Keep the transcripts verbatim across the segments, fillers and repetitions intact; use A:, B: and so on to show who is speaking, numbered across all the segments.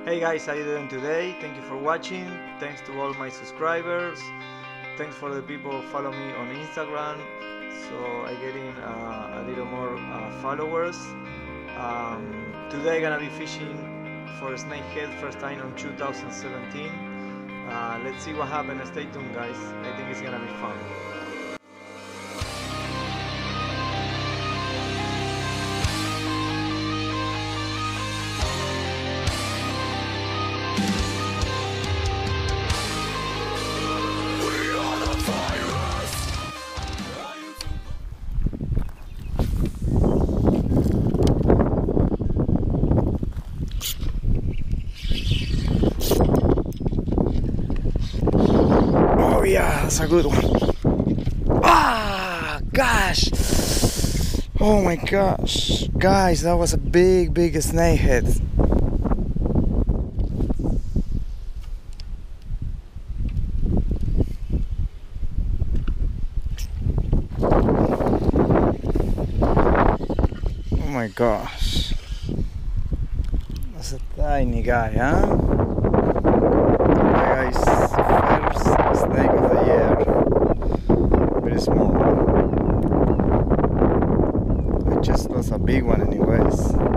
A: Hey guys, how you doing today? Thank you for watching. Thanks to all my subscribers. Thanks for the people who follow me on Instagram. So I getting uh, a little more uh, followers. Um, today gonna be fishing for snakehead first time on two thousand seventeen. Uh, let's see what happens. Stay tuned, guys. I think it's gonna be fun.
B: Oh yeah, that's a good one. Ah, gosh. Oh my gosh. Guys, that was a big, big snakehead. Oh my gosh. That's a tiny guy, huh? Guys, first snake of the year. Very small. I just lost a big one anyways.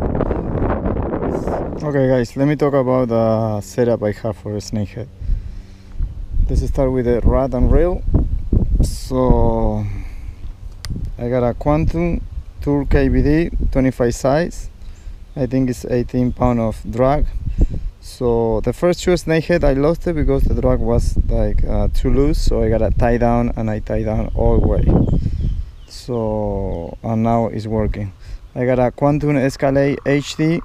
B: Okay guys, let me talk about the setup I have for a snakehead. Let's start with the rod and reel. So I got a Quantum Tour K B D twenty-five size. I think it's eighteen pound of drag. So the first two snakehead I lost it because the drag was like uh, too loose, so I gotta tie down, and I tie down all the way. So and now it's working. I got a Quantum Escalade H D.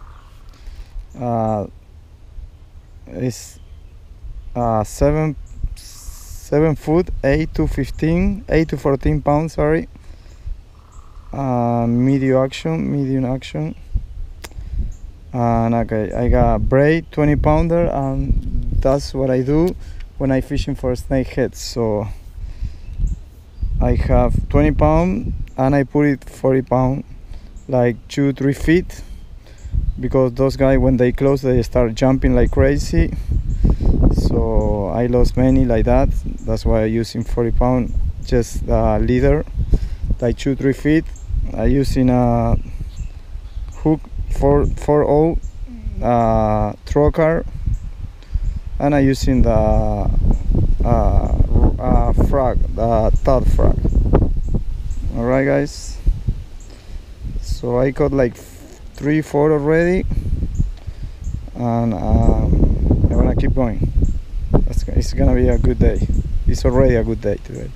B: Uh, it's uh, seven seven foot, eight to fifteen, eight to fourteen pounds. Sorry. Uh, medium action, medium action. And okay, I got braid twenty pounder, and that's what I do when I fishing for snakeheads. So I have twenty pound and I put it forty pound, like two three feet, because those guys when they close they start jumping like crazy. So I lost many like that. That's why I'm using forty pound, just uh, leader, like two three feet. I using a hook four four oh uh, trocar, and I'm using the uh, uh, frog, the third frog. All right, guys. So I caught like three, four already, and um, I wanna keep going. That's, it's gonna be a good day. It's already a good day today.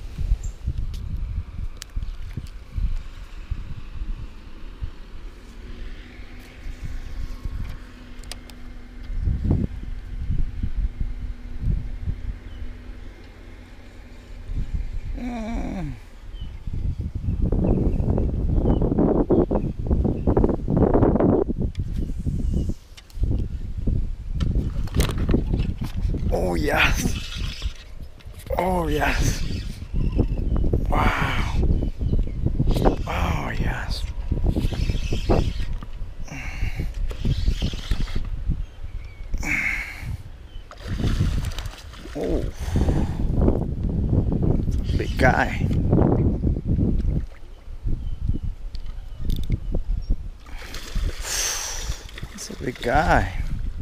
B: Oh yes. Oh yes. Wow. Oh yes. Oh, big guy. It's a big guy.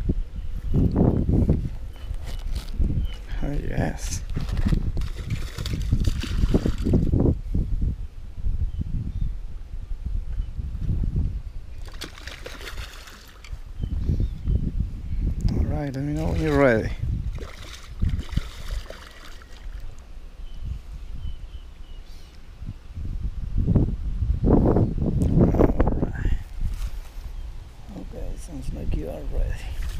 B: Oh yes. All right, let me know when you're ready. All right. Okay, sounds like you are ready.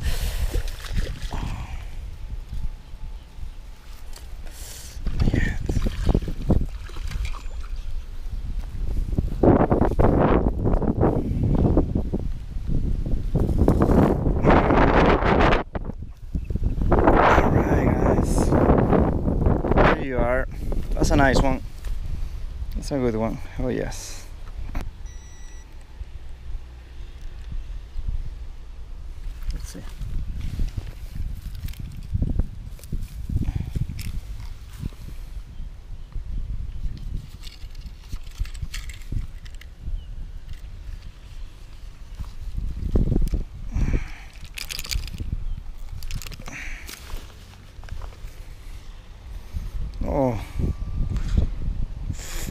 B: That's a nice one. That's a good one. Oh yes. Let's see.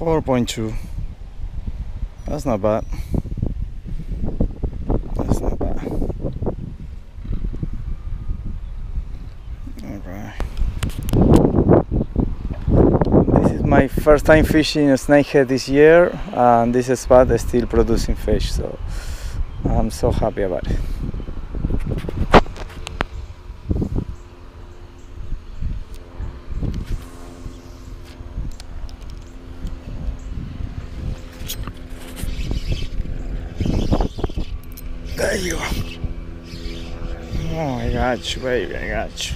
B: four point two. That's not bad. That's not bad. Alright. This is my first time fishing a snakehead this year, and this spot is still producing fish, so I'm so happy about it. There you go. Oh, I got you, baby, I got you.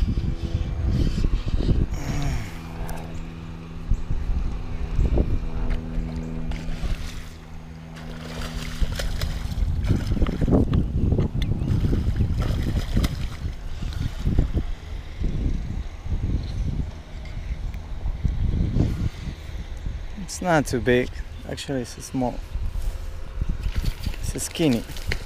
B: It's not too big, actually it's small. It's skinny.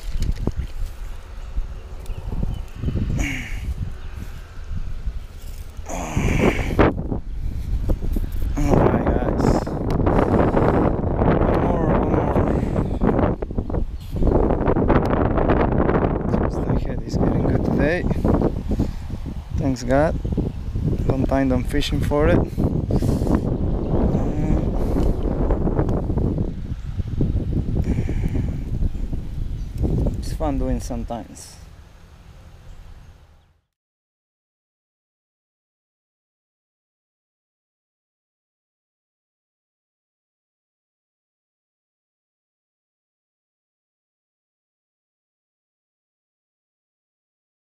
B: Thanks God. Don't mind I'm fishing for it. It's fun doing sometimes.